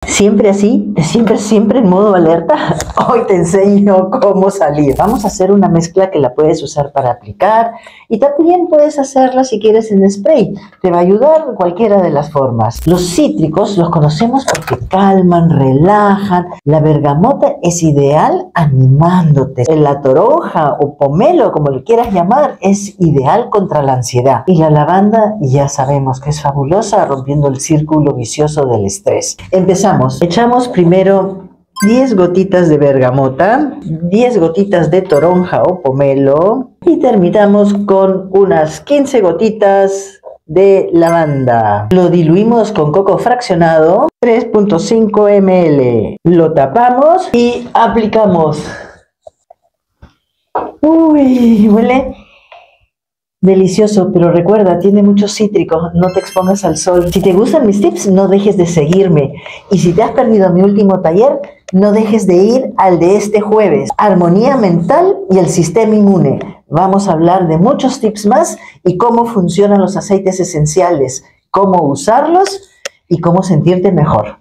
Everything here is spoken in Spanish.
Siempre así, siempre en modo alerta. Hoy te enseño cómo salir. Vamos a hacer una mezcla que la puedes usar para aplicar y también puedes hacerla si quieres en spray. Te va a ayudar cualquiera de las formas. Los cítricos los conocemos porque calman, relajan. La bergamota es ideal animándote. La toronja o pomelo, como le quieras llamar, es ideal contra la ansiedad. Y la lavanda ya sabemos que es fabulosa rompiendo el círculo vicioso del estrés. Empezamos. Echamos primero 10 gotitas de bergamota, 10 gotitas de toronja o pomelo y terminamos con unas 15 gotitas de lavanda. Lo diluimos con coco fraccionado, 3.5 ml. Lo tapamos y aplicamos. Uy, huele delicioso, pero recuerda, tiene muchos cítricos, no te expongas al sol. Si te gustan mis tips, no dejes de seguirme. Y si te has perdido mi último taller, no dejes de ir al de este jueves. Armonía mental y el sistema inmune. Vamos a hablar de muchos tips más y cómo funcionan los aceites esenciales, cómo usarlos y cómo sentirte mejor.